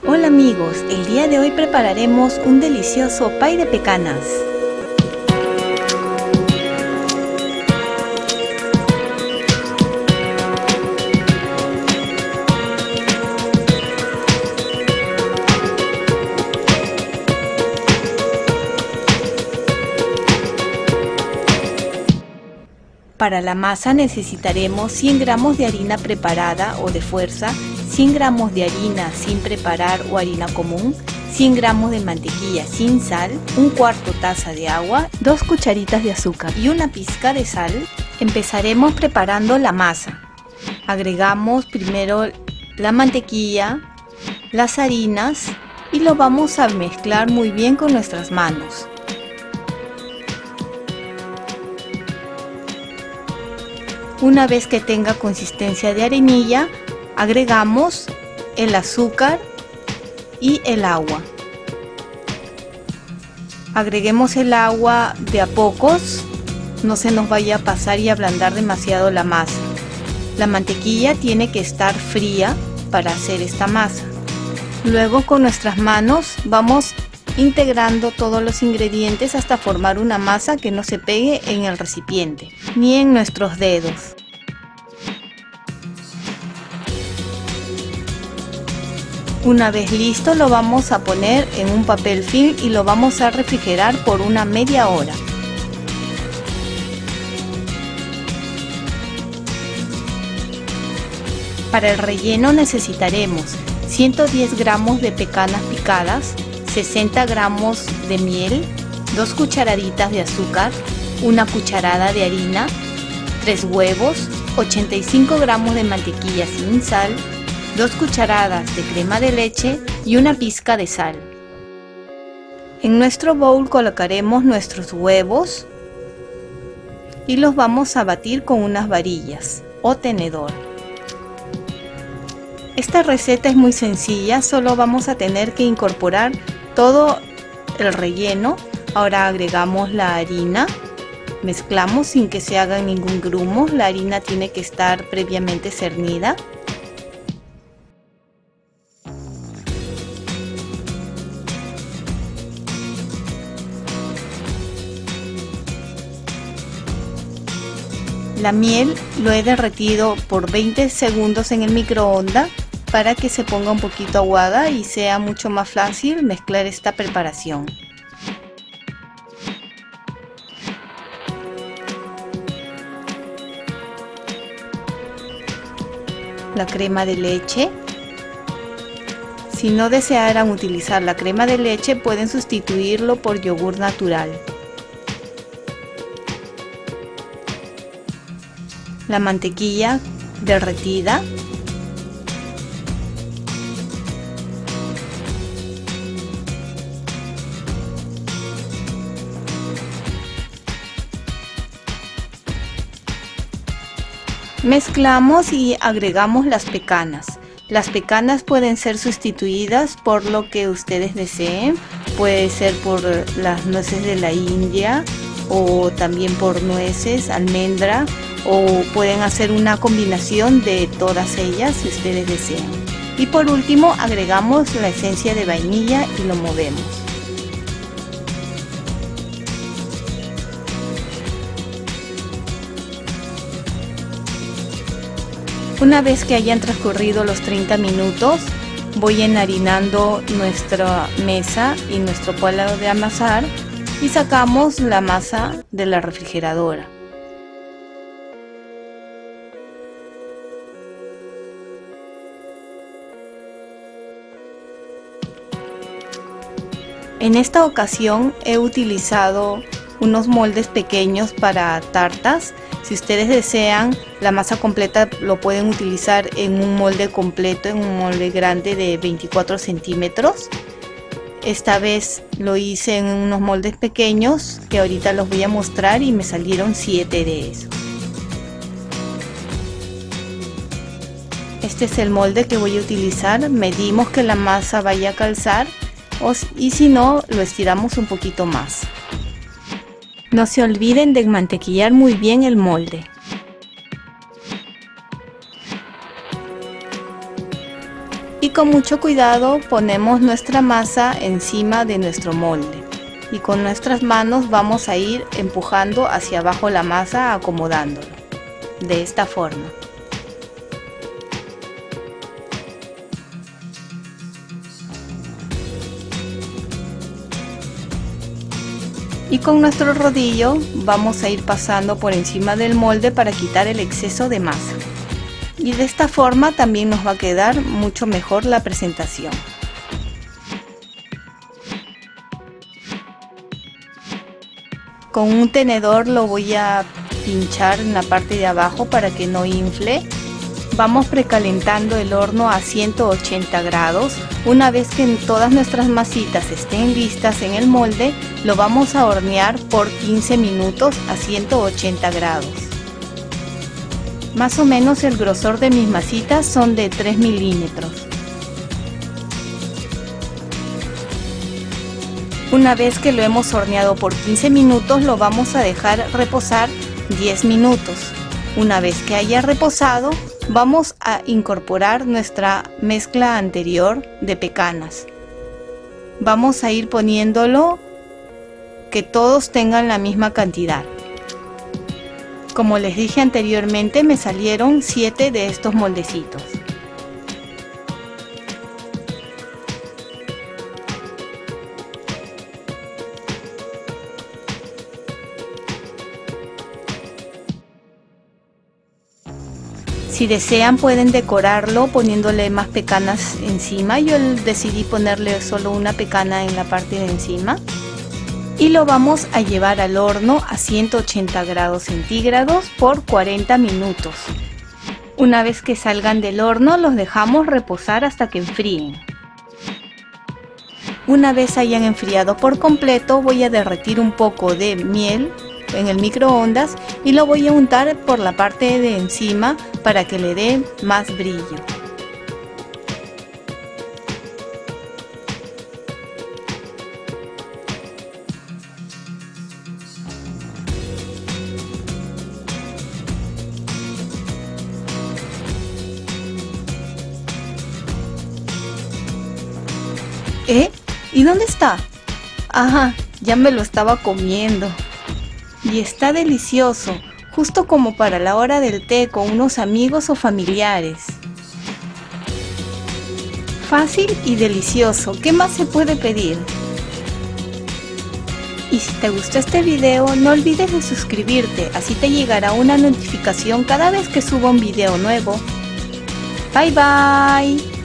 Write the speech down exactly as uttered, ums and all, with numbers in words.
Hola amigos, el día de hoy prepararemos un delicioso pay de pecanas. Para la masa necesitaremos cien gramos de harina preparada o de fuerza, cien gramos de harina sin preparar o harina común, cien gramos de mantequilla sin sal, un cuarto taza de agua, dos cucharitas de azúcar y una pizca de sal. Empezaremos preparando la masa. Agregamos primero la mantequilla, las harinas y lo vamos a mezclar muy bien con nuestras manos. Una vez que tenga consistencia de arenilla, agregamos el azúcar y el agua. Agreguemos el agua de a pocos, no se nos vaya a pasar y ablandar demasiado la masa. La mantequilla tiene que estar fría para hacer esta masa. Luego con nuestras manos vamos integrando todos los ingredientes hasta formar una masa que no se pegue en el recipiente ni en nuestros dedos. Una vez listo, lo vamos a poner en un papel film y lo vamos a refrigerar por una media hora. Para el relleno necesitaremos ciento diez gramos de pecanas picadas, sesenta gramos de miel, dos cucharaditas de azúcar, una cucharada de harina, tres huevos, ochenta y cinco gramos de mantequilla sin sal, dos cucharadas de crema de leche y una pizca de sal. En nuestro bowl colocaremos nuestros huevos y los vamos a batir con unas varillas o tenedor. Esta receta es muy sencilla, solo vamos a tener que incorporar todo el relleno. Ahora agregamos la harina, mezclamos sin que se haga ningún grumo. La harina tiene que estar previamente cernida. La miel lo he derretido por veinte segundos en el microondas para que se ponga un poquito aguada y sea mucho más fácil mezclar esta preparación. La crema de leche. Si no desearan utilizar la crema de leche, pueden sustituirlo por yogur natural. La mantequilla derretida, mezclamos y agregamos las pecanas. Las pecanas pueden ser sustituidas por lo que ustedes deseen, puede ser por las nueces de la India o también por nueces, almendra, o pueden hacer una combinación de todas ellas si ustedes desean. Y por último agregamos la esencia de vainilla y lo movemos. Una vez que hayan transcurrido los treinta minutos, voy enharinando nuestra mesa y nuestro palo de amasar y sacamos la masa de la refrigeradora. En esta ocasión he utilizado unos moldes pequeños para tartas. Si ustedes desean la masa completa, lo pueden utilizar en un molde completo, en un molde grande de veinticuatro centímetros. Esta vez lo hice en unos moldes pequeños que ahorita los voy a mostrar y me salieron siete de esos. Este es el molde que voy a utilizar. Medimos que la masa vaya a calzar y si no, lo estiramos un poquito más. No se olviden de mantequillar muy bien el molde. Y con mucho cuidado ponemos nuestra masa encima de nuestro molde y con nuestras manos vamos a ir empujando hacia abajo la masa, acomodándolo de esta forma. Y con nuestro rodillo vamos a ir pasando por encima del molde para quitar el exceso de masa. Y de esta forma también nos va a quedar mucho mejor la presentación. Con un tenedor lo voy a pinchar en la parte de abajo para que no infle. Vamos precalentando el horno a ciento ochenta grados. Una vez que todas nuestras masitas estén listas en el molde, lo vamos a hornear por quince minutos a ciento ochenta grados. Más o menos el grosor de mis masitas son de tres milímetros. Una vez que lo hemos horneado por quince minutos, lo vamos a dejar reposar diez minutos. Una vez que haya reposado, vamos a incorporar nuestra mezcla anterior de pecanas. Vamos a ir poniéndolo que todos tengan la misma cantidad. Como les dije anteriormente, me salieron siete de estos moldecitos. Si desean pueden decorarlo poniéndole más pecanas encima. Yo decidí ponerle solo una pecana en la parte de encima. Y lo vamos a llevar al horno a ciento ochenta grados centígrados por cuarenta minutos. Una vez que salgan del horno los dejamos reposar hasta que enfríen. Una vez hayan enfriado por completo, voy a derretir un poco de miel en el microondas y lo voy a untar por la parte de encima para que le dé más brillo. ¿Eh? ¿Y dónde está? Ajá, ya me lo estaba comiendo. Y está delicioso, justo como para la hora del té con unos amigos o familiares. Fácil y delicioso, ¿qué más se puede pedir? Y si te gustó este video, no olvides de suscribirte, así te llegará una notificación cada vez que suba un video nuevo. Bye bye.